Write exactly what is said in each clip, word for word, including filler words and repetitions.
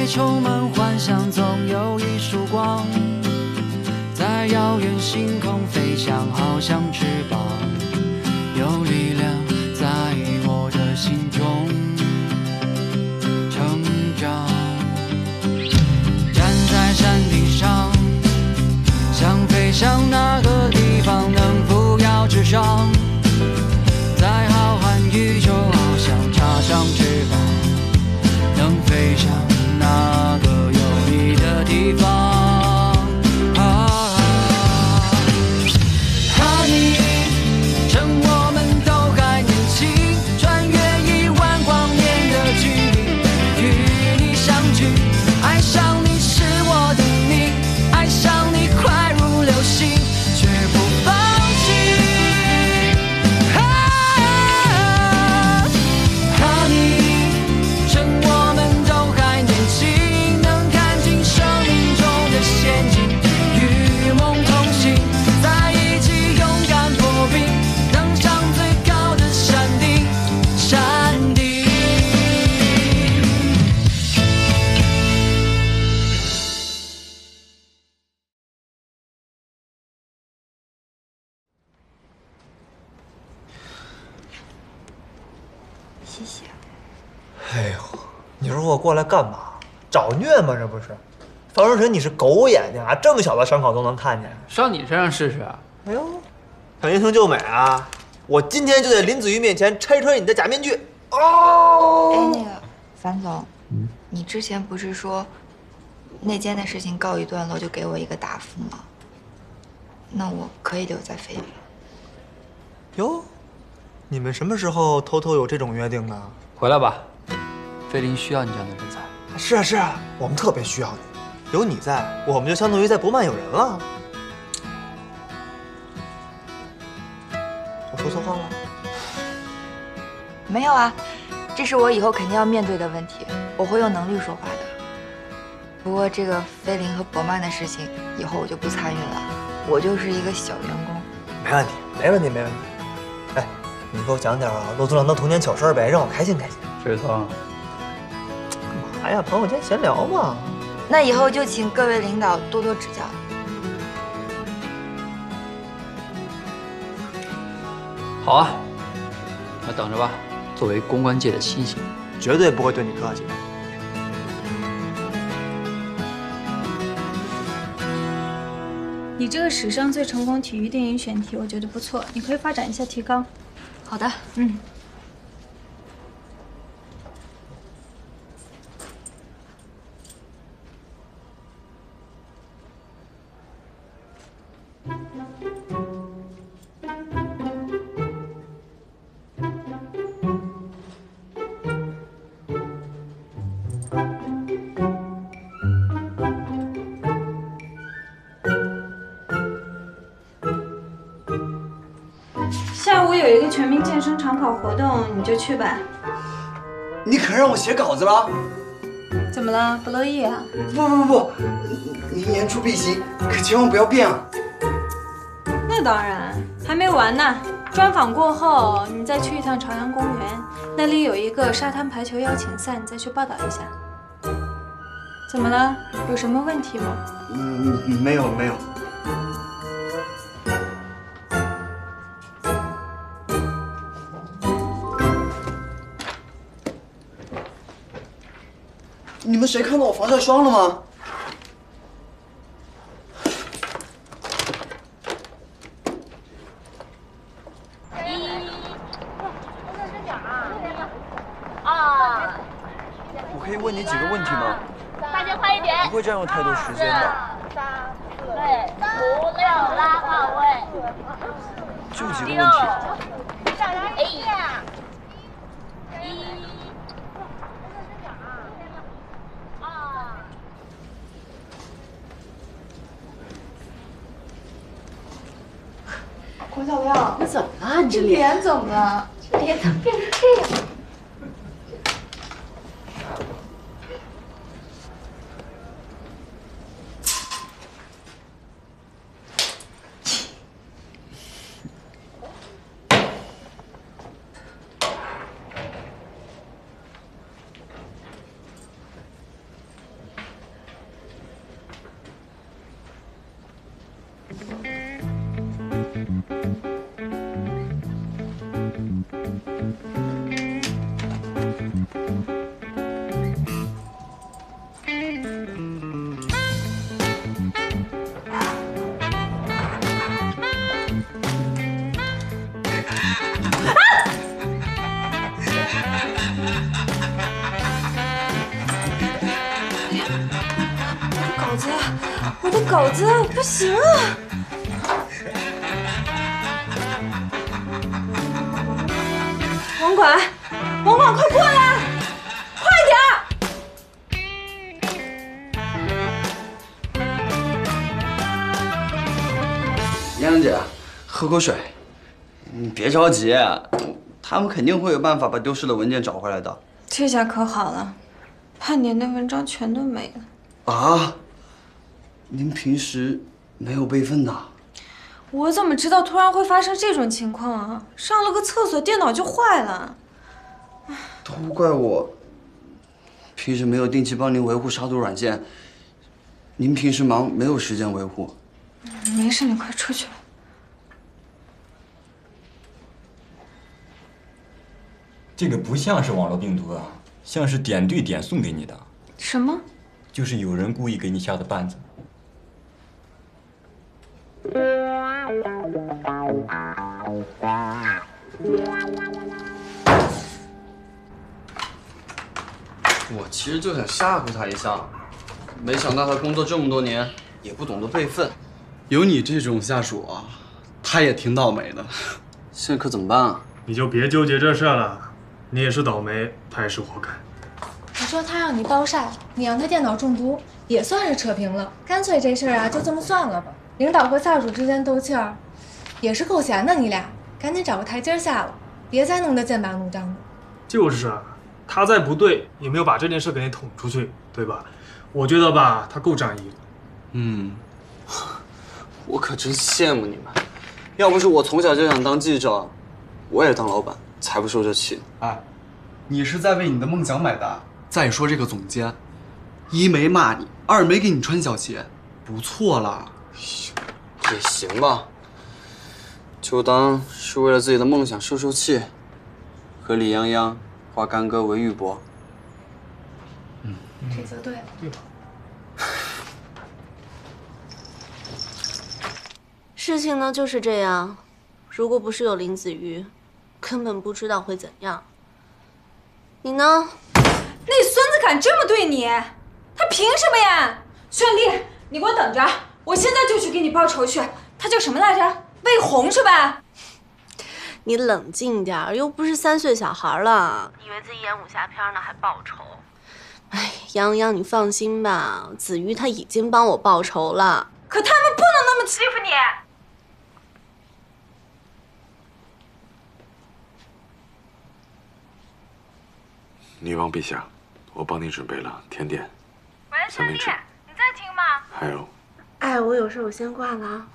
会充满幻想，总有一束光，在遥远星空飞翔，好像翅膀，有力量在我的心中成长。站在山顶上，想飞向那个地方，能扶摇直上，在浩瀚宇宙翱翔，插上翅膀，能飞向那个有你的地方。Honey， 趁我们都还年轻，穿越亿万光年的距离，与你相聚，爱上你是我的命，爱上你快如流星，绝不放弃。Honey， 趁我们都还年轻，能看清生命中的陷阱，与梦同行，在一起勇敢破冰，登上最高的山顶，山顶。 谢谢。 哎呦，你说我过来干嘛？找虐吗？这不是？方世纯，你是狗眼睛啊，这么小的伤口都能看见？ 上你身上试试。 哎呦，想英雄救美啊！我今天就在林子瑜面前拆穿你的假面具。哦。 哎，那个樊总，嗯，你之前不是说内奸的事情告一段落就给我一个答复吗？那我可以留在菲林。 哟，你们什么时候偷偷有这种约定呢？ 回来吧，菲林需要你这样的人才。 是啊是啊，我们特别需要你。有你在，我们就相当于在不慢有人了。我说错话了？ 没有啊，这是我以后肯定要面对的问题，我会用能力说话的。不过这个菲林和博曼的事情，以后我就不参与了，我就是一个小员工。 没问题，没问题，没问题。哎，你给我讲点啊骆宗良的童年糗事呗，让我开心开心。 水聪， 干嘛呀？朋友间闲聊嘛。 那以后就请各位领导多多指教。 好啊，那等着吧。作为公关界的新星， 绝对不会对你客气。 你这个史上最成功体育电影选题，我觉得不错，你可以发展一下提纲。 好的， 嗯。下午有一个全民健身长跑活动，你就去吧。 你可让我写稿子了？ 怎么了？不乐意啊？ 不不不，你言出必行，可千万不要变啊！ 那当然，还没完呢。专访过后，你再去一趟朝阳公园，那里有一个沙滩排球邀请赛，你再去报道一下。怎么了？有什么问题吗？ 嗯，没有没有。你们谁看到我防晒霜了吗？ 我可以问你几个问题吗？ 大家快一点！ 不会占用太多时间的。 对，五六拉号位。 就几个问题。 哎呀！一。 黄小亮， 你怎么了？你这脸脸怎么了？ 这脸怎么变成这样？ 狗子，不行啊！网管，网管，快过来，快点儿！ 洋洋姐，喝口水。你别着急，他们肯定会有办法把丢失的文件找回来的。 这下可好了，盼年的文章全都没了。 啊？您平时没有备份的？ 我怎么知道突然会发生这种情况啊？上了个厕所，电脑就坏了。 都怪我，平时没有定期帮您维护杀毒软件。您平时忙，没有时间维护。 没事，你快出去吧。 这个不像是网络病毒啊，像是点对点送给你的。 什么？ 就是有人故意给你下的绊子。 我其实就想吓唬他一下，没想到他工作这么多年也不懂得备份。有你这种下属啊，他也挺倒霉的。现在可怎么办啊？ 你就别纠结这事了，你也是倒霉，他也是活该。 你说他让你暴晒，你让他电脑中毒，也算是扯平了。干脆这事儿啊，就这么算了吧。领导和下属之间斗气儿，也是够闲的。你俩赶紧找个台阶下了，别再弄得剑拔弩张的。 就是啊，他再不对，也没有把这件事给你捅出去，对吧？我觉得吧，他够仗义的。 嗯，我可真羡慕你们。要不是我从小就想当记者，我也当老板，才不受这气。哎，你是在为你的梦想买单。再说这个总监，一没骂你，二没给你穿小鞋，不错了。也行吧，就当是为了自己的梦想受受气，和李泱泱化干戈为玉帛。 嗯，这则对了。 对吧？ 事情呢就是这样，如果不是有林子瑜，根本不知道会怎样。你呢？ 那孙子敢这么对你，他凭什么呀？绚丽，你给我等着，我现在就去给你报仇去。他叫什么来着？魏红是吧？ 你冷静点儿，又不是三岁小孩了，以为自己演武侠片呢还报仇？哎，泱泱，你放心吧，子瑜他已经帮我报仇了。 可他们不能那么欺负你。 女王陛下，我帮你准备了甜点。 喂，绚丽，你在听吗？ 还有， 哎，我有事，我先挂了啊。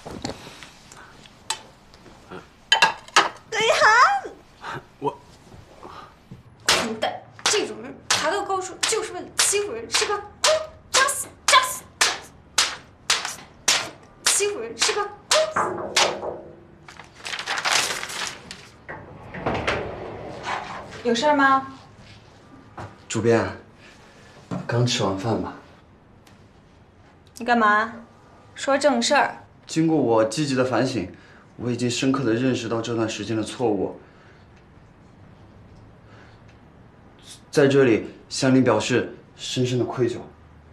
雷涵， 我， 混蛋，这种人爬到高处就是为了欺负人，是吧？嗯，扎死，扎死，扎死，欺负人是吧？有事吗？ 主编，刚吃完饭吧？ 你干嘛？说正事儿。 经过我积极的反省，我已经深刻的认识到这段时间的错误。在这里向您表示深深的愧疚。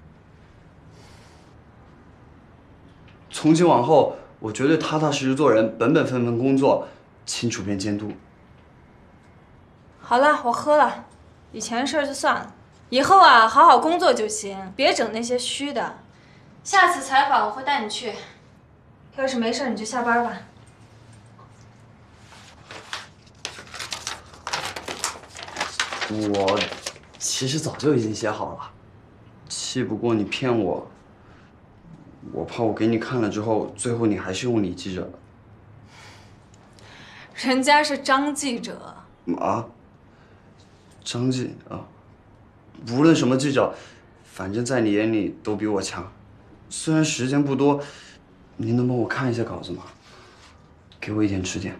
从今往后，我绝对踏踏实实做人，本本分分工作，请主编监督。 好了，我喝了，以前的事儿就算了，以后啊好好工作就行，别整那些虚的。下次采访我会带你去，要是没事你就下班吧。 我其实早就已经写好了，气不过你骗我，我怕我给你看了之后，最后你还是用李记者。 人家是张记者。 啊？张记啊，无论什么记者，反正在你眼里都比我强。虽然时间不多，您能帮我看一下稿子吗？给我一点指点。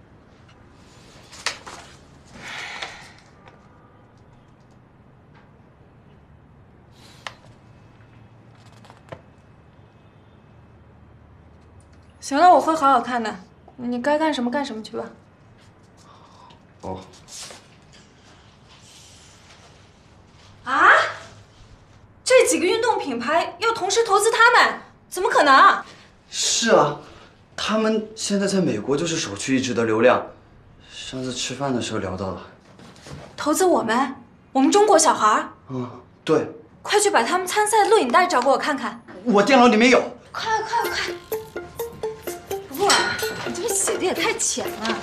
行了，我会好好看的，你该干什么干什么去吧。 哦。 啊？这几个运动品牌要同时投资他们， 怎么可能？ 是啊，他们现在在美国就是首屈一指的流量。上次吃饭的时候聊到了， 投资我们，我们中国小孩。 嗯，对。 快去把他们参赛录影带找给我看看。 我电脑里面有。 快快快！不过你这个写的也太浅了。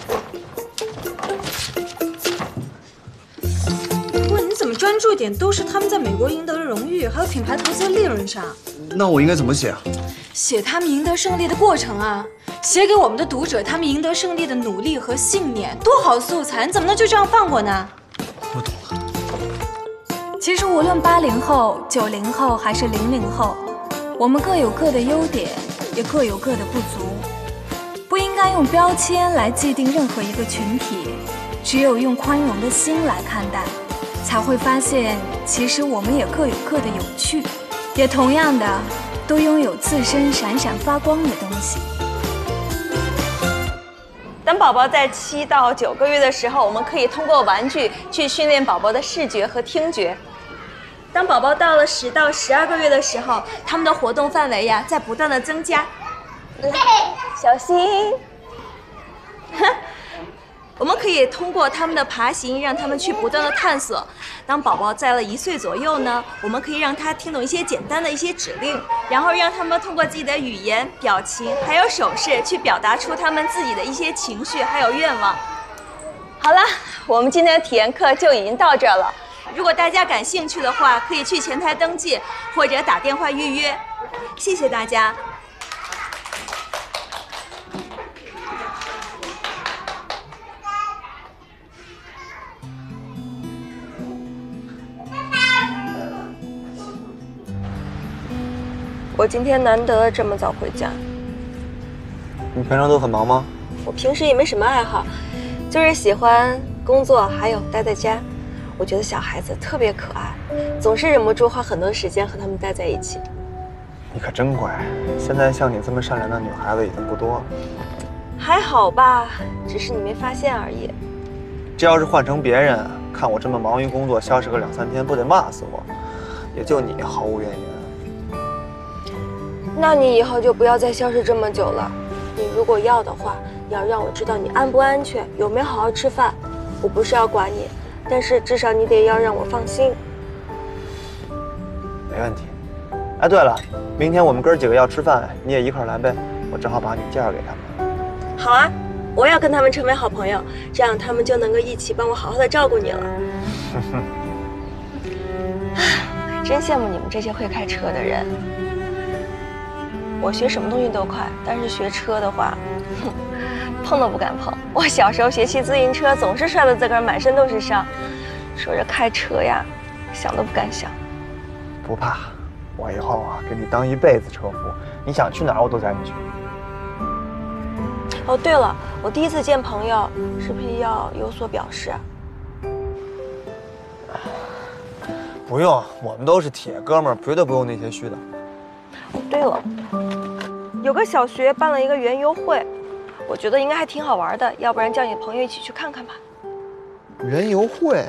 不过你怎么专注点都是他们在美国赢得的荣誉，还有品牌投资的利润上？ 那我应该怎么写啊？ 写他们赢得胜利的过程啊，写给我们的读者他们赢得胜利的努力和信念，多好的素材，你怎么能就这样放过呢？ 我懂了。 其实无论八零后、九零后还是零零后，我们各有各的优点，也各有各的不足。不应该用标签来既定任何一个群体，只有用宽容的心来看待，才会发现其实我们也各有各的有趣，也同样的都拥有自身闪闪发光的东西。 当宝宝在七到九个月的时候，我们可以通过玩具去训练宝宝的视觉和听觉。当宝宝到了十到十二个月的时候，他们的活动范围呀在不断的增加。来，小心。我们可以通过他们的爬行，让他们去不断的探索。当宝宝在了一岁左右呢，我们可以让他听懂一些简单的一些指令，然后让他们通过自己的语言、表情还有手势去表达出他们自己的一些情绪还有愿望。好了，我们今天的体验课就已经到这儿了。如果大家感兴趣的话，可以去前台登记或者打电话预约。谢谢大家。我今天难得这么早回家。 你平常都很忙吗？ 我平时也没什么爱好，就是喜欢工作，还有待在家。我觉得小孩子特别可爱，总是忍不住花很多时间和他们待在一起。 你可真乖，现在像你这么善良的女孩子已经不多了。 还好吧，只是你没发现而已。 这要是换成别人，看我这么忙于工作，消失个两三天，不得骂死我？也就你毫无怨言。 那你以后就不要再消失这么久了。你如果要的话，要让我知道你安不安全，有没有好好吃饭。我不是要管你，但是至少你得要让我放心。 没问题。哎，对了，明天我们哥几个要吃饭，你也一块来呗，我正好把你介绍给他们。 好啊，我要跟他们成为好朋友，这样他们就能够一起帮我好好的照顾你了。真羡慕你们这些会开车的人。我学什么东西都快，但是学车的话，哼，碰都不敢碰。我小时候学骑自行车，总是摔得自个儿满身都是伤。说着开车呀，想都不敢想。 不怕，我以后啊给你当一辈子车夫，你想去哪儿我都载你去。 哦，对了，我第一次见朋友，是不是要有所表示？ 不用，我们都是铁哥们儿，绝对不用那些虚的。 哦，对了，有个小学办了一个园游会，我觉得应该还挺好玩的，要不然叫你朋友一起去看看吧。 园游会？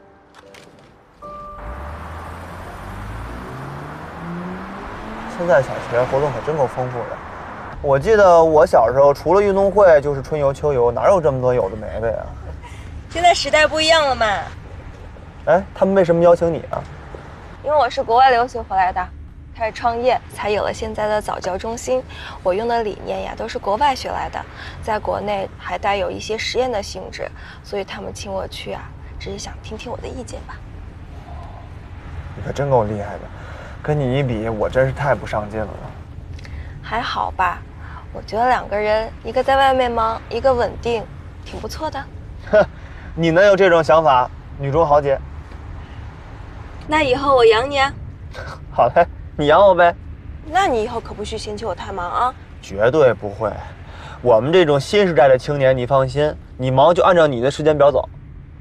现在小学活动可真够丰富的。我记得我小时候除了运动会就是春游、秋游，哪有这么多有的没的呀？ 现在时代不一样了嘛。 哎，他们为什么邀请你啊？ 因为我是国外留学回来的。开始创业，才有了现在的早教中心。我用的理念呀，都是国外学来的，在国内还带有一些实验的性质，所以他们请我去啊，只是想听听我的意见吧。 你可真够厉害的，跟你一比，我真是太不上进了。 还好吧，我觉得两个人，一个在外面忙，一个稳定，挺不错的。 哼，你能有这种想法，女中豪杰。 那以后我养你啊。 好嘞。你养我呗， 那你以后可不许嫌弃我太忙啊！ 绝对不会，我们这种新时代的青年，你放心，你忙就按照你的时间表走。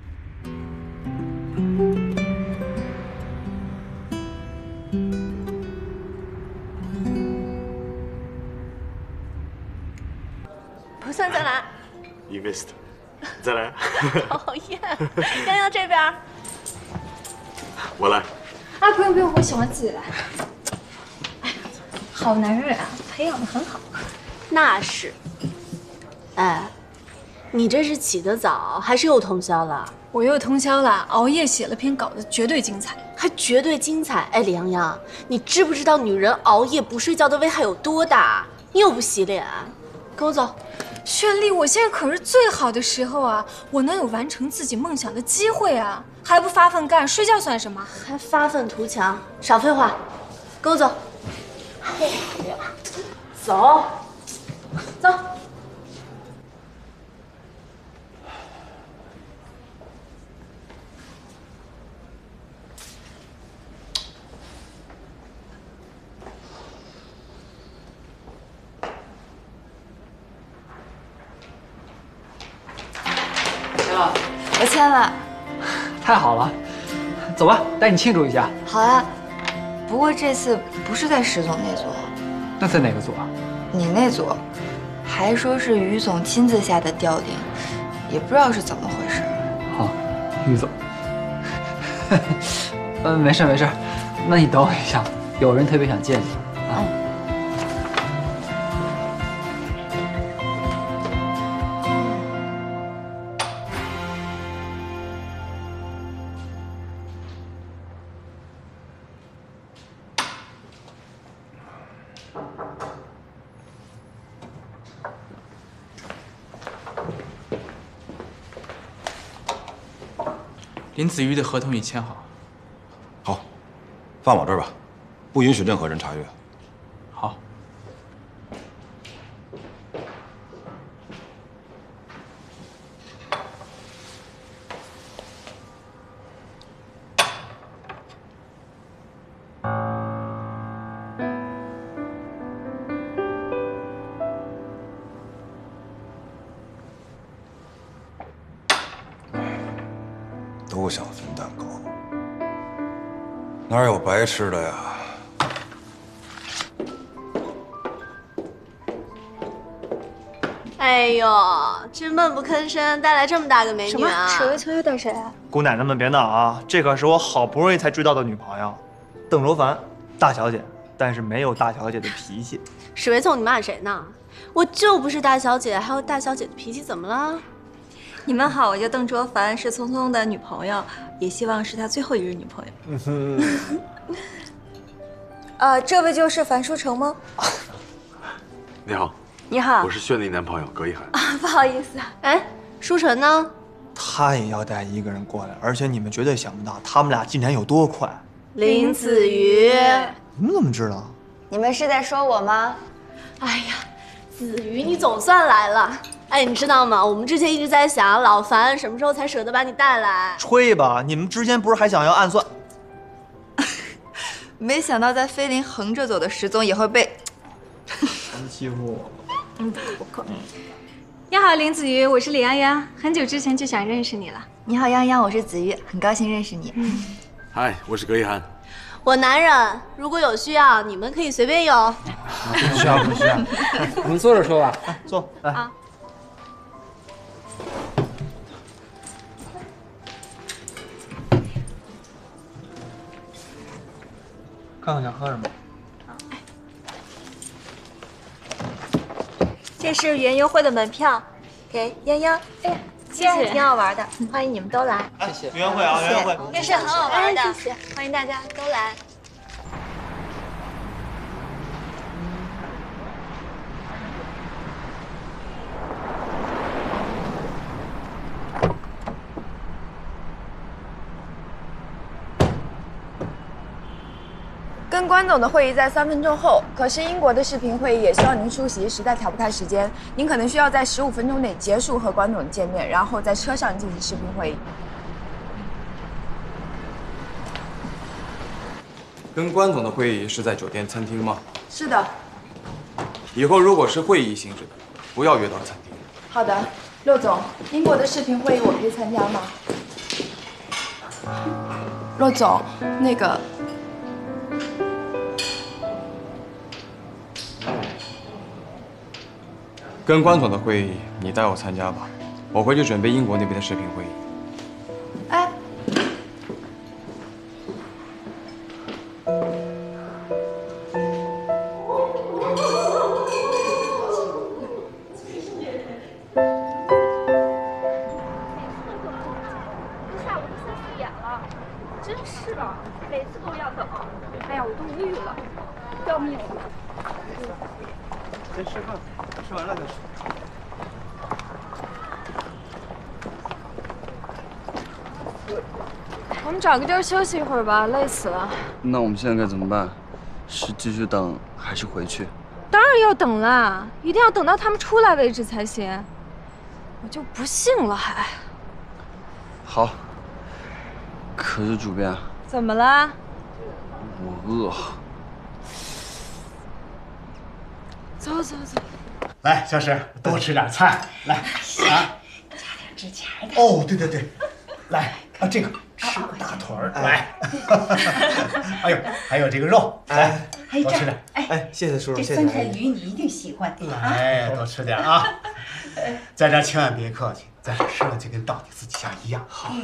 不算再来。 You missed， 再来。 讨厌，洋洋这边。 我来。 啊，不用不用，我喜欢自己来。 好男人啊，培养的很好。 那是。哎，你这是起得早，还是又通宵了？ 我又通宵了，熬夜写了篇稿子，绝对精彩， 还绝对精彩。哎，李洋洋，你知不知道女人熬夜不睡觉的危害有多大？你又不洗脸，跟我走。 绚丽，我现在可是最好的时候啊，我能有完成自己梦想的机会啊，还不发奋干，睡觉算什么？ 还发愤图强，少废话，跟我走。走，走。 签了， 我签了。 太好了，走吧，带你庆祝一下。 好啊，不过这次不是在石总那组， 那在哪个组啊？ 你那组，还说是于总亲自下的调令，也不知道是怎么回事。 好，于总。嗯，没事没事，那你等我一下，有人特别想见你啊。嗯。 林子瑜的合同已签好。 好，放我这儿吧，不允许任何人查阅。 好。 都想分蛋糕，哪有白吃的呀？ 哎呦，这闷不吭声，带来这么大个美女啊！ 史维秋又带谁啊？ 姑奶奶们别闹啊，这可是我好不容易才追到的女朋友，邓卓凡，大小姐，但是没有大小姐的脾气。 史维聪，你骂谁呢？我就不是大小姐，还有大小姐的脾气，怎么了？ 你们好，我叫邓卓凡，是聪聪的女朋友，也希望是他最后一任女朋友。嗯哼。呃，这位就是樊书成吗？ 你好。 你好， 我是绚丽男朋友葛一涵。 啊，不好意思。 哎，书成呢？ 他也要带一个人过来，而且你们绝对想不到他们俩进展有多快。 林子瑜， 你们怎么知道？ 你们是在说我吗？ 哎呀，子瑜，你总算来了。哎，你知道吗？我们之前一直在想，老樊什么时候才舍得把你带来？ 吹吧，你们之前不是还想要暗算？ 没想到在菲林横着走的石总也会被欺负我。 嗯，不过。你好，林子瑜，我是李洋洋，很久之前就想认识你了。 你好，洋洋，我是子瑜，很高兴认识你。 嗯，嗨，我是葛一涵。 我男人，如果有需要，你们可以随便有。 不需要，不需要。 我们坐着说吧。 来，坐，来。 啊。 看看想喝什么。 这是园游会的门票，给泱泱。哎呀，今天还挺好玩的，欢迎你们都来。 谢谢。园游会啊，园游会， 这是很好玩的，谢谢，欢迎大家都来。 跟关总的会议在三分钟后，可是英国的视频会议也需要您出席，实在调不开时间。您可能需要在十五分钟内结束和关总见面，然后在车上进行视频会议。 跟关总的会议是在酒店餐厅吗？ 是的。 以后如果是会议性质的，不要约到餐厅。 好的，骆总，英国的视频会议我可以参加吗？骆总，那个。 跟关总的会议，你带我参加吧，我回去准备英国那边的视频会议。 哎， 啊，每次都要等。哎呀，我都无语了，要命了！ 先吃饭，吃完了再说。 我们找个地儿休息一会儿吧，累死了。 那我们现在该怎么办？是继续等，还是回去？ 当然要等啦，一定要等到他们出来为止才行。我就不信了还。 好。可是主编， 怎么了？ 我饿。 走走走。 来，小史，多吃点菜。来，啊， 加点指甲的。 哦，对对对，来啊，这个吃大腿儿，来。哎呦，还有这个肉，来，多吃点。 哎， 谢谢叔叔， 这酸菜鱼你一定喜欢。 来，多吃点啊。在这千万别客气，在这吃了就跟到你自己家一样。好。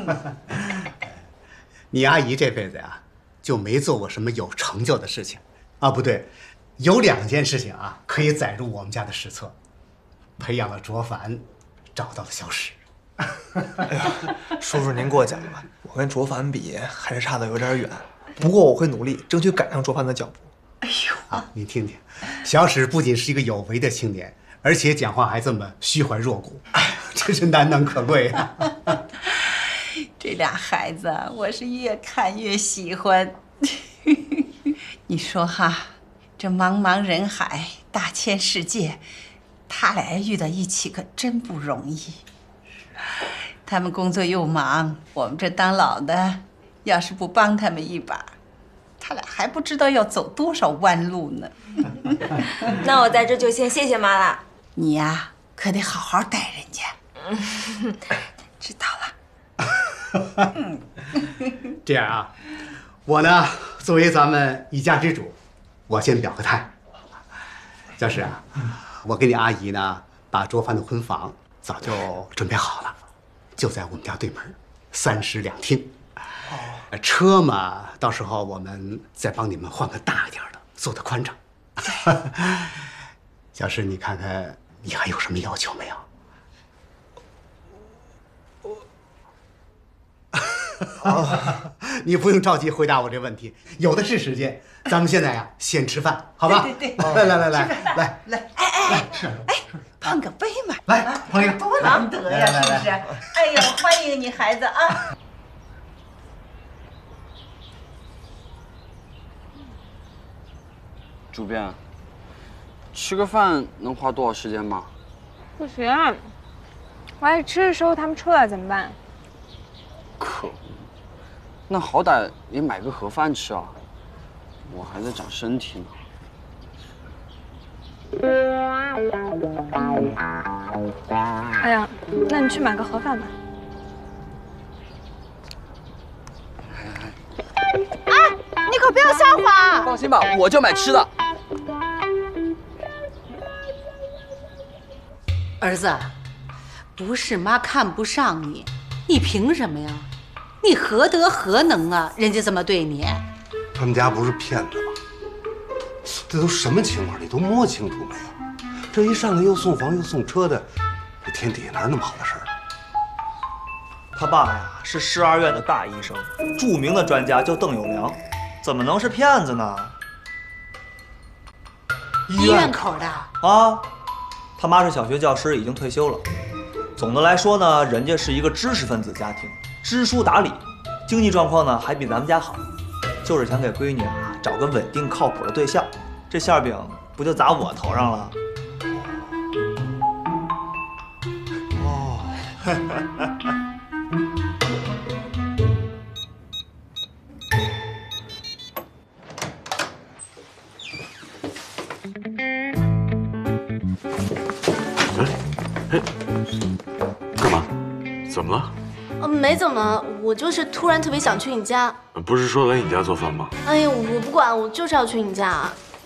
你阿姨这辈子呀，就没做过什么有成就的事情，啊，不对，有两件事情啊，可以载入我们家的史册：培养了卓凡，找到了小史。 哎呀，叔叔您过奖了，我跟卓凡比还是差的有点远。不过我会努力，争取赶上卓凡的脚步。 哎呦，啊，您听听，小史不仅是一个有为的青年，而且讲话还这么虚怀若谷，哎，真是难能可贵啊。 这俩孩子，我是越看越喜欢。你说哈，这茫茫人海，大千世界，他俩遇到一起可真不容易。他们工作又忙，我们这当老的，要是不帮他们一把，他俩还不知道要走多少弯路呢。 那我在这就先谢谢妈了。 你呀，可得好好待人家。知道了。 这样啊，我呢作为咱们一家之主，我先表个态。小史啊，我跟你阿姨呢，把卓凡的婚房早就准备好了，就在我们家对门，三室两厅。哦，车嘛，到时候我们再帮你们换个大一点的，做得宽敞。小史，你看看你还有什么要求没有？哦，你不用着急回答我这问题，有的是时间。咱们现在呀，先吃饭，好吧？ 对对对， 来来来来来来，哎哎哎， 吃哎，碰个杯嘛， 来碰一个， 多难得呀，是不是？哎呦，欢迎你孩子啊！ 主编，吃个饭能花多少时间吗？ 不行，万一吃的时候他们出来怎么办？ 可恶，那好歹也买个盒饭吃啊！我还在长身体呢。 哎呀，那你去买个盒饭吧。 啊，你可不要撒谎！ 放心吧，我就买吃的。 儿子，不是妈看不上你，你凭什么呀？你何德何能啊？人家这么对你， 他们家不是骗子吧？这都什么情况？你都摸清楚没有？这一上来又送房又送车的，这天底下哪有那么好的事儿？ 他爸呀是市二院的大医生，著名的专家叫邓有良，怎么能是骗子呢？ 医院口的啊，他妈是小学教师，已经退休了。总的来说呢，人家是一个知识分子家庭，知书达理，经济状况呢还比咱们家好，就是想给闺女啊找个稳定靠谱的对象，这馅饼不就砸我头上了？ 哦， 哎，干嘛？怎么了？ 呃，没怎么，我就是突然特别想去你家。 不是说来你家做饭吗？ 哎呀，我不管，我就是要去你家。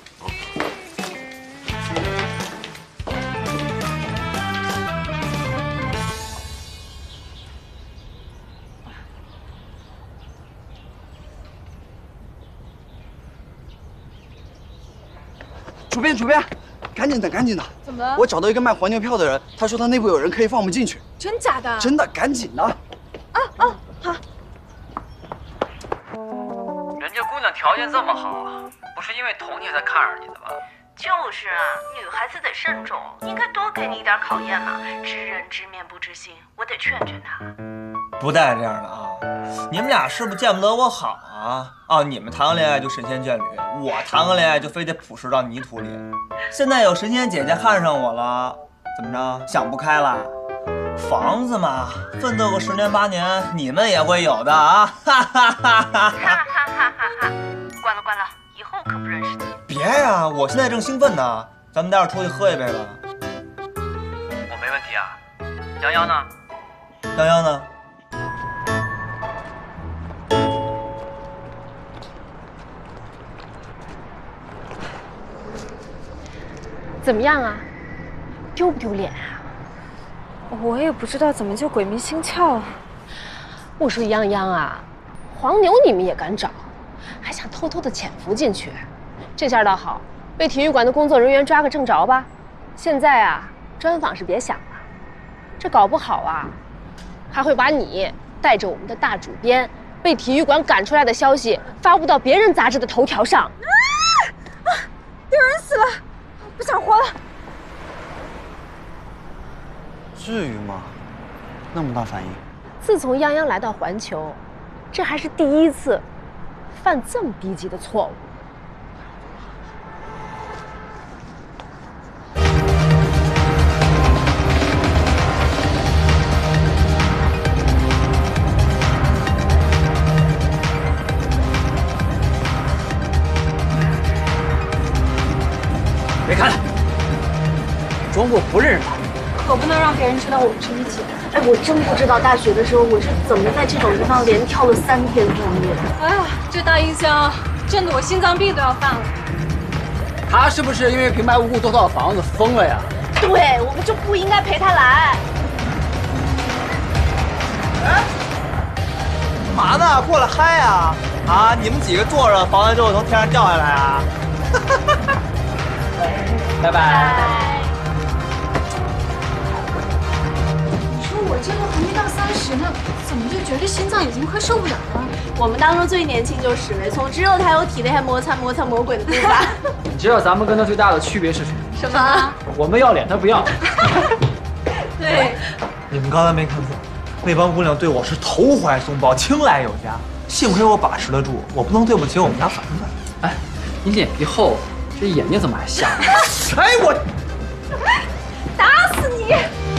主编，主编，赶紧的，赶紧的！ 怎么了？ 我找到一个卖黄牛票的人，他说他内部有人可以放我们进去。 真假的？ 真的，赶紧的！ 啊啊，好。 娘条件这么好，不是因为童姐才看上你的吧？ 就是啊，女孩子得慎重，应该多给你一点考验嘛。知人知面不知心，我得劝劝她。 不带这样的啊！你们俩是不是见不得我好啊？啊，你们谈个恋爱就神仙眷侣，我谈个恋爱就非得朴实到泥土里。现在有神仙姐姐看上我了，怎么着？想不开了？房子嘛，奋斗个十年八年，你们也会有的啊！哈哈哈哈哈！哈哈哈哈！ 关了关了，以后可不认识你。 别呀，我现在正兴奋呢，咱们待会儿出去喝一杯吧。 我没问题啊。洋洋呢？ 洋洋呢？ 怎么样啊？丢不丢脸啊？ 我也不知道怎么就鬼迷心窍了。 我说泱泱啊，黄牛你们也敢找，还想偷偷的潜伏进去，这下倒好，被体育馆的工作人员抓个正着吧。现在啊，专访是别想了，这搞不好啊，还会把你带着我们的大主编被体育馆赶出来的消息发布到别人杂志的头条上。 啊啊！有人死了！不想活了！ 至于吗？那么大反应？ 自从泱泱来到环球，这还是第一次犯这么低级的错误。 别看了，装作不认识他。 可不能让别人知道我们是一起的。 哎，我真不知道大学的时候我是怎么在这种地方连跳了三天三夜。 哎呀，这大音箱震得我心脏病都要犯了。 他是不是因为平白无故多套房子疯了呀？ 对，我们就不应该陪他来。 哎，干嘛呢？过来嗨呀！啊，你们几个坐着，房子就会从天上掉下来啊！拜拜。 我这都还没到三十呢，怎么就觉得心脏已经快受不了了？ 我们当中最年轻就是没错，只有他有体内还摩擦摩擦魔鬼的步伐。 你知道咱们跟他最大的区别是什么？ 什么？ 我们要脸，他不要。 对。 你们刚才没看错，那帮姑娘对我是投怀送抱，青睐有加。幸亏我把持得住，我不能对不起我们家凡凡。 哎，你脸皮厚，这眼睛怎么还瞎了？ 哎我， 打死你！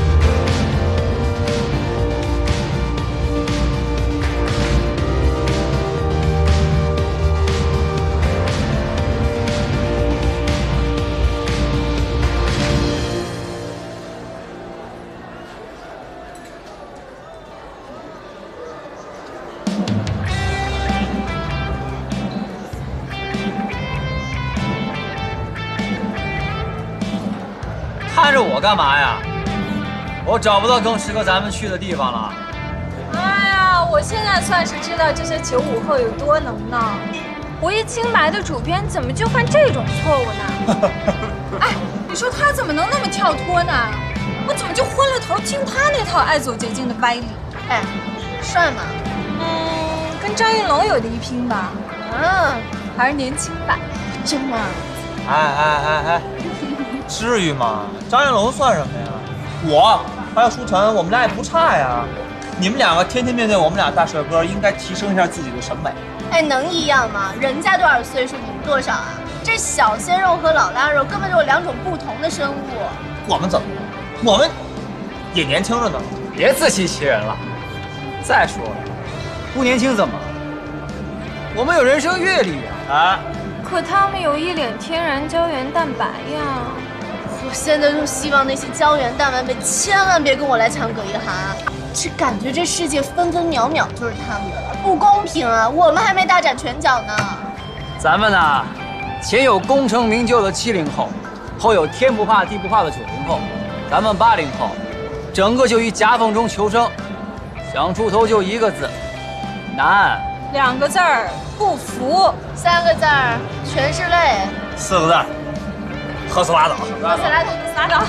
看着我干嘛呀？我找不到更适合咱们去的地方了。 哎呀，我现在算是知道这些九五后有多能闹。我一清白的主编，怎么就犯这种错误呢？哎，你说他怎么能那么跳脱呢？我怎么就昏了头听他那套爱走捷径的歪理？ 哎，帅吗？ 嗯，跟张云龙有的一拼吧。嗯，还是年轻版。 真吗？ 哎哎哎哎。至于吗？张云龙算什么呀？我还有舒晨，我们俩也不差呀。你们两个天天面对我们俩大帅哥，应该提升一下自己的审美。 哎，能一样吗？人家多少岁数，你们多少啊？这小鲜肉和老腊肉根本就是两种不同的生物。 我们怎么了？我们也年轻着呢。 别自欺欺人了。再说了，不年轻怎么了？我们有人生阅历呀！啊。 可他们有一脸天然胶原蛋白呀！ 我现在就希望那些胶原蛋白们千万别跟我来抢葛一涵，只感觉这世界分分秒秒就是他们的了，不公平啊！我们还没大展拳脚呢。 咱们呢，前有功成名就的七零后，后有天不怕地不怕的九零后，咱们八零后，整个就于夹缝中求生，想出头就一个字，难。 两个字儿，不服。 三个字儿，全是泪。 四个字儿，喝死拉倒。 喝死拉倒， 拉倒。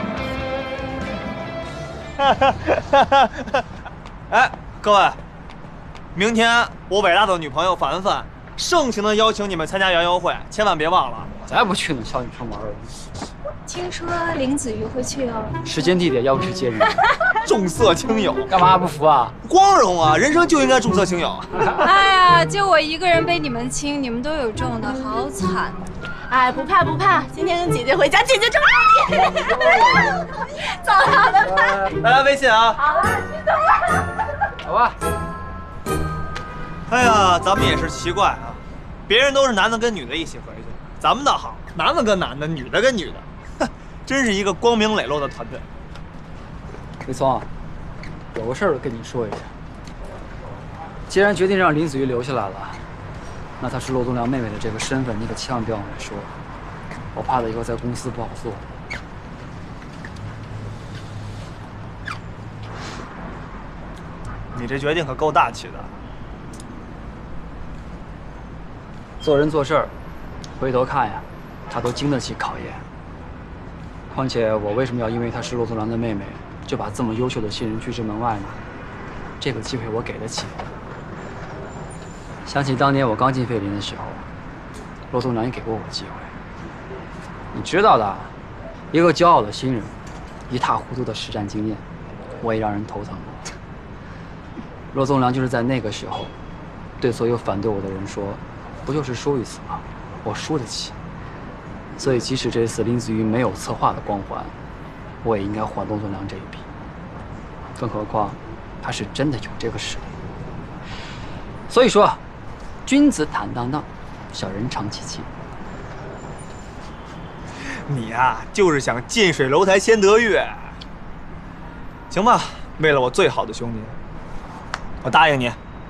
哎，各位， 明天我伟大的女朋友凡凡盛情的邀请你们参加园游会，千万别忘了。 我才不去呢，小女生玩儿。 听说林子瑜会去哦。 时间地点要不是接人， 重色轻友， 干嘛不服啊？ 光荣啊！人生就应该重色轻友。 哎呀，就我一个人被你们亲，你们都有中的，好惨。 哎，不怕不怕，今天跟姐姐回家，姐姐就爱你。走好的吧。 大家微信啊。 好了，去走了。 好吧。 哎呀，咱们也是奇怪啊，别人都是男的跟女的一起回去，咱们倒好，男的跟男的，女的跟女的，哼，真是一个光明磊落的团队。 李聪，有个事儿跟你说一下。既然决定让林子瑜留下来了，那她是骆宗良妹妹的这个身份，你可千万别往外说，我怕她以后在公司不好做。 你这决定可够大气的。 做人做事儿，回头看呀，他都经得起考验。况且我为什么要因为她是骆宗良的妹妹，就把这么优秀的新人拒之门外呢？这个机会我给得起。想起当年我刚进费林的时候，骆宗良也给过我机会。你知道的，一个骄傲的新人，一塌糊涂的实战经验，我也让人头疼。骆宗良就是在那个时候，对所有反对我的人说。不就是输一次吗？我输得起。所以即使这次林子瑜没有策划的光环，我也应该还骆宗良这一笔。更何况，他是真的有这个实力。所以说，君子坦荡荡，小人长戚戚。 你呀、啊，就是想近水楼台先得月。行吧，为了我最好的兄弟，我答应你。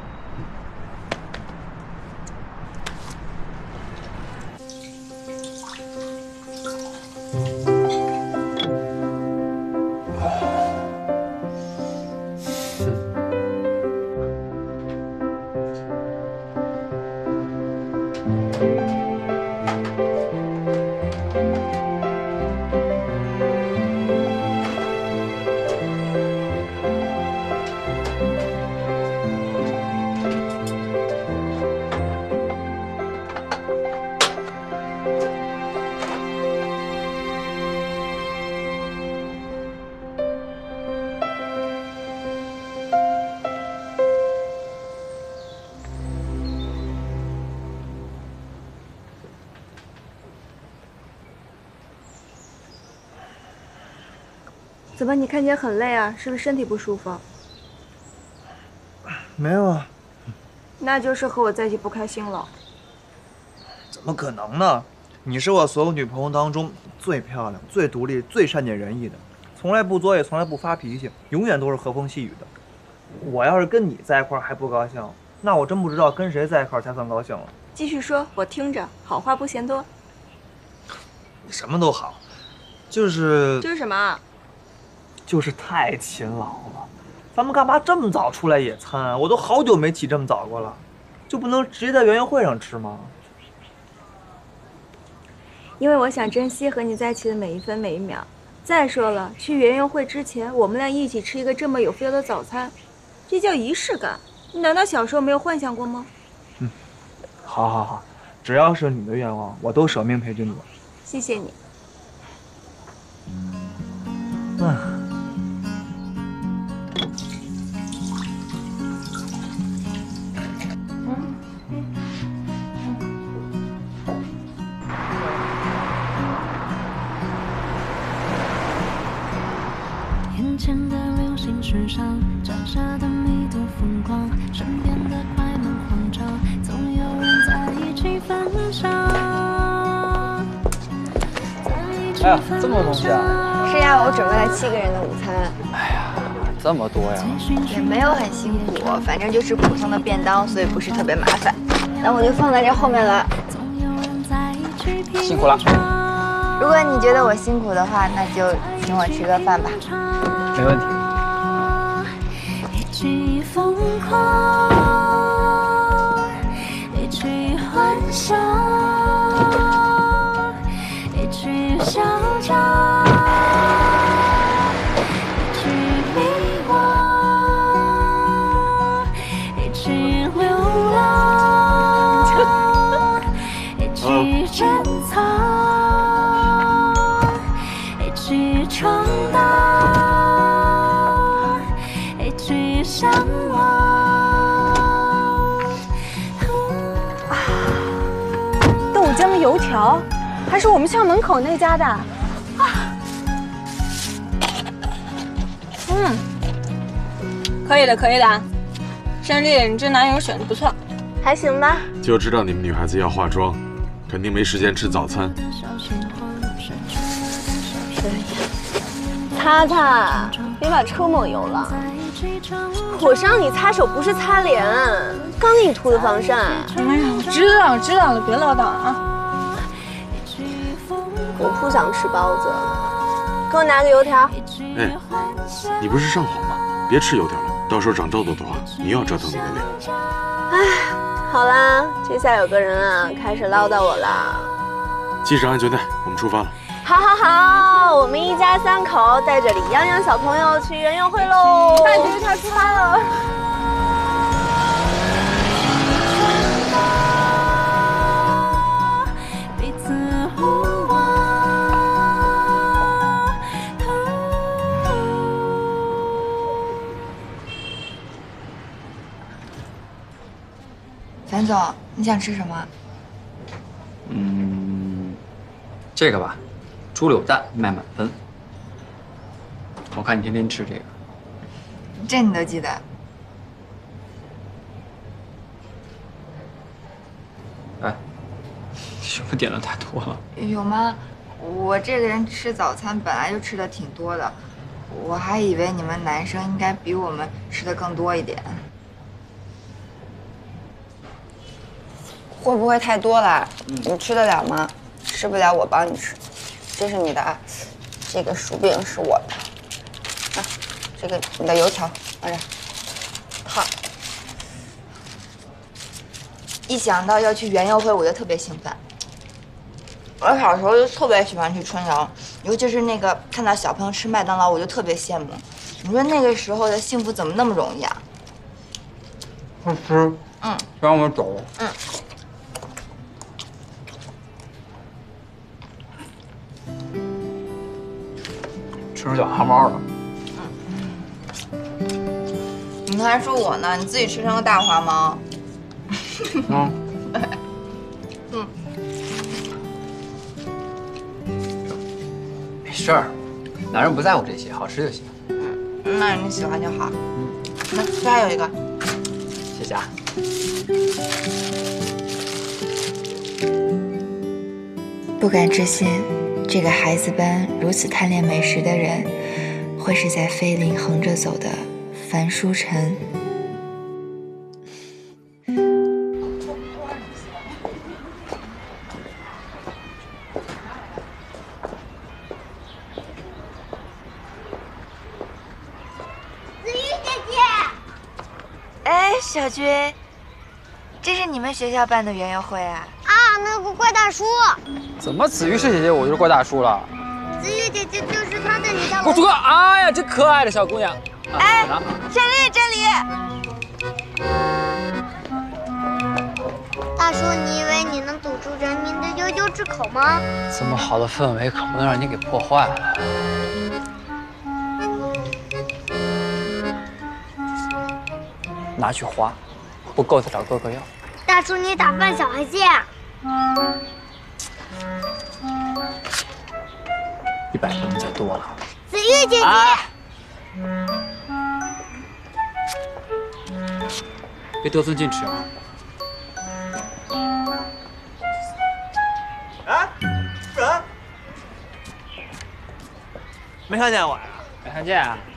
怎么你看起来很累啊？是不是身体不舒服？ 没有啊。 那就是和我在一起不开心了。 怎么可能呢？你是我所有女朋友当中最漂亮、最独立、最善解人意的，从来不作，也从来不发脾气，永远都是和风细雨的。我要是跟你在一块儿还不高兴，那我真不知道跟谁在一块儿才算高兴了。 继续说，我听着，好话不嫌多。 你什么都好，就是就是什么？ 就是太勤劳了。咱们干嘛这么早出来野餐啊？我都好久没起这么早过了，就不能直接在园游会上吃吗？ 因为我想珍惜和你在一起的每一分每一秒。再说了，去园游会之前，我们俩一起吃一个这么有 feel 的早餐，这叫仪式感。你难道小时候没有幻想过吗？ 嗯，好好好，只要是你的愿望，我都舍命陪着你。 谢谢你。 嗯。 眼前的流星时尚，脚下的迷途疯狂，身边的快乐慌张，总有人在一起分享。 哎呀，这么多东西啊！ 是呀，我准备了七个人的午餐。 哎呀，这么多呀！ 也没有很辛苦，反正就是普通的便当，所以不是特别麻烦。那我就放在这后面了。 辛苦了。 如果你觉得我辛苦的话，那就请我吃个饭吧。 没问题。 一起疯狂，一起幻想，一起嚣张，一起迷惘，一起酱的油条，还是我们校门口那家的。啊，嗯，可以的，可以的。胜利，你这男友选的不错， 还行吧。 就知道你们女孩子要化妆，肯定没时间吃早餐。 擦擦，别把车抹油了。我是让你擦手，不是擦脸。刚给你涂的防晒。 哎呀，我知道，知道了，别唠叨了啊。 我不想吃包子，给我拿个油条。 哎，你不是上火吗？别吃油条了，到时候长痘痘的话，你又要折腾你的脸。 哎，好啦，这下有个人啊开始唠叨我了。 系上安全带，我们出发了。 好，好，好，我们一家三口带着李泱泱小朋友去园游会喽！ 带着他出发了。 樊总，你想吃什么？ 嗯，这个吧。猪柳蛋卖满分，我看你天天吃这个， 这你都记得？ 哎，是不是点的太多了？ 有吗？我这个人吃早餐本来就吃的挺多的，我还以为你们男生应该比我们吃的更多一点。 会不会太多了？你吃得了吗？吃不了我帮你吃。这是你的啊，这个薯饼是我的，啊，这个你的油条放这。 好。一想到要去园游会，我就特别兴奋。我小时候就特别喜欢去春游，尤其是那个看到小朋友吃麦当劳，我就特别羡慕。你说那个时候的幸福怎么那么容易啊？ 快吃。嗯。让我们走。嗯。吃小汉堡了。 你还说我呢？你自己吃成个大花猫。 嗯。 嗯。 没事儿，男人不在乎这些，好吃就行。 嗯，那你喜欢就好。嗯。那这还有一个。 谢谢啊。 不敢置信。这个孩子般如此贪恋美食的人，会是在菲林横着走的樊书晨。 子玉姐姐， 哎，小军，这是你们学校办的园游会啊？ 啊，那个怪大叔。 怎么子玉是姐姐，我就是怪大叔了？ 子玉姐姐就是她的，你在给我住口！哎呀，真可爱的小姑娘。 哎，真理真理。 大叔，你以为你能堵住人民的悠悠之口吗？ 这么好的氛围可不能让你给破坏了。拿去花，不够再找哥哥要。 大叔，你打扮小孩子呀？ 一百不能再多了。 子玉姐姐。 啊、别得寸进尺啊！ 哎，夫人，没看见我呀？ 没看见啊？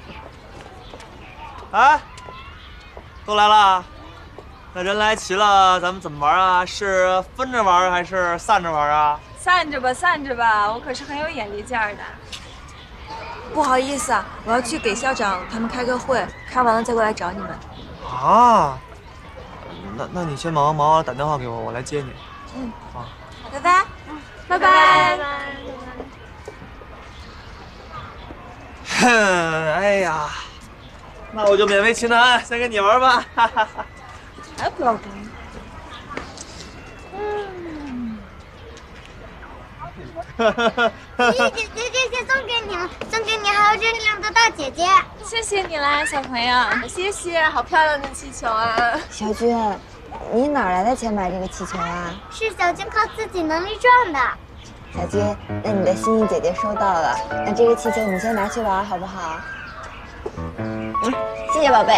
啊，都来了。那人来齐了，咱们怎么玩啊？是分着玩还是散着玩啊？ 散着吧，散着吧，我可是很有眼力劲儿的。 不好意思啊，我要去给校长他们开个会，开完了再过来找你们。 啊，那那你先忙，忙完了打电话给我，我来接你。 嗯， 好， 拜拜。 嗯， 拜拜。 哼，哎呀，那我就勉为其难，先跟你玩吧。哈哈哈。 还不要跟。 子玉姐姐，这些送给你们，送给你，还有这两个大姐姐。 谢谢你啦，小朋友。 谢谢，好漂亮的气球啊！ 小军， 你哪来的钱买这个气球啊？ 是小军靠自己能力赚的。 小军，那你的心意姐姐收到了，那这个气球你先拿去玩好不好？嗯，谢谢宝贝。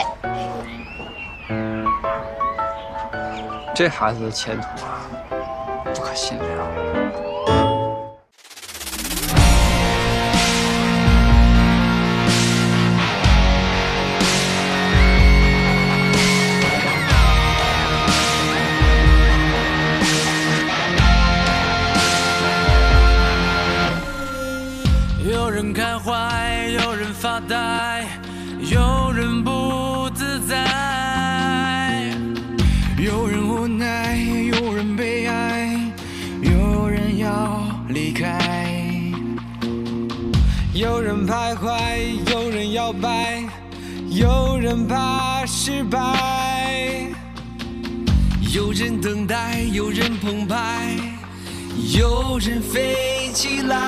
这孩子的前途啊，不可限量。 有人开怀，有人发呆，有人不自在，有人无奈，有人悲哀，有人要离开，有人徘徊，有人摇摆，有人怕失败，有人等待，有人澎湃，有人飞起来。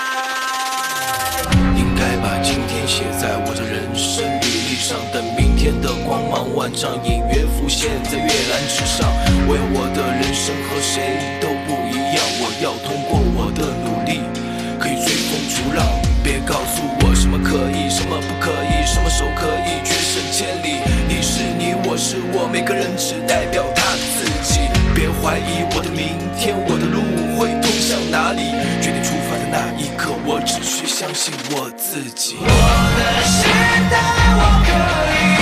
应该把今天写在我的人生履历上，等明天的光芒万丈隐约浮现在月蓝之上。我要我的人生和谁都不一样，我要通过我的努力可以追风逐浪。别告诉我什么可以，什么不可以，什么手可以决胜千里。你是你，我是我，每个人只代表他自己。别怀疑我的明天，我的路会通向哪里？决定出发的那一刻，我只需相信我自己。我的时代，我可以。